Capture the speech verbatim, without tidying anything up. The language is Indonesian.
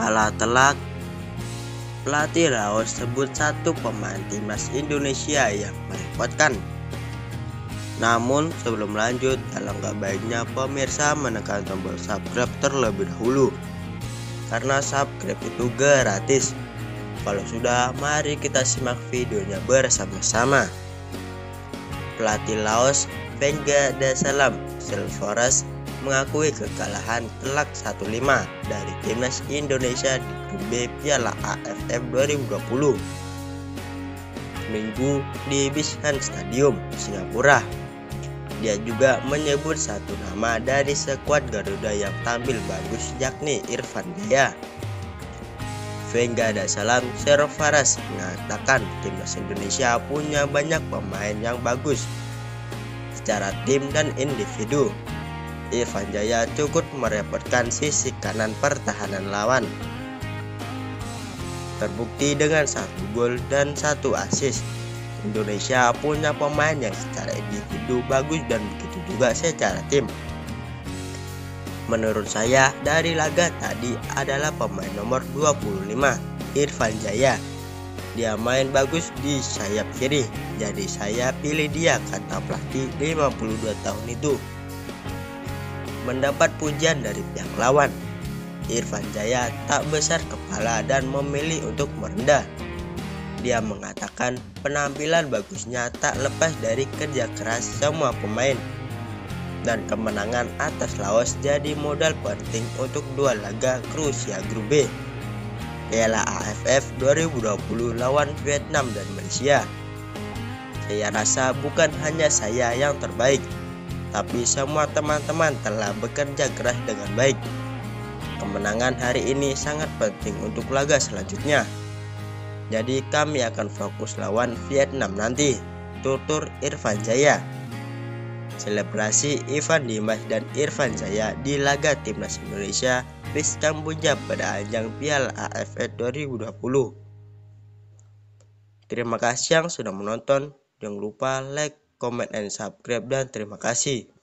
kalah telak, pelatih Laos sebut satu pemain timnas Indonesia yang merepotkan. Namun sebelum lanjut, alangkah baiknya pemirsa menekan tombol subscribe terlebih dahulu, karena subscribe itu gratis. Kalau sudah, mari kita simak videonya bersama-sama. Pelatih Laos Vengga Darussalam Selvaras mengakui kekalahan telak satu lima dari timnas Indonesia di grup B Piala A F F dua ribu dua puluh Minggu di Bishan Stadium, Singapura. Dia juga menyebut satu nama dari skuad Garuda yang tampil bagus, yakni Irfan Jaya. Vengga Darussalam Selvaras mengatakan timnas Indonesia punya banyak pemain yang bagus secara tim dan individu. Irfan Jaya cukup merepotkan sisi kanan pertahanan lawan, terbukti dengan satu gol dan satu assist. Indonesia punya pemain yang secara individu bagus dan begitu juga secara tim. Menurut saya, dari laga tadi adalah pemain nomor dua puluh lima, Irfan Jaya. Dia main bagus di sayap kiri, jadi saya pilih dia, kata pelatih lima puluh dua tahun itu. Mendapat pujian dari pihak lawan, Irfan Jaya tak besar kepala dan memilih untuk merendah. Dia mengatakan penampilan bagusnya tak lepas dari kerja keras semua pemain, dan kemenangan atas Laos jadi modal penting untuk dua laga krusial grup B Piala A F F dua ribu dua puluh lawan Vietnam dan Malaysia. Saya rasa bukan hanya saya yang terbaik, tapi semua teman-teman telah bekerja keras dengan baik. Kemenangan hari ini sangat penting untuk laga selanjutnya. Jadi kami akan fokus lawan Vietnam nanti, tutur Irfan Jaya. Selebrasi Ivan Dimas dan Irfan Jaya di laga timnas Indonesia di Kamboja pada ajang Piala A F F dua ribu dua puluh. Terima kasih yang sudah menonton. Jangan lupa like, comment, and subscribe, dan terima kasih.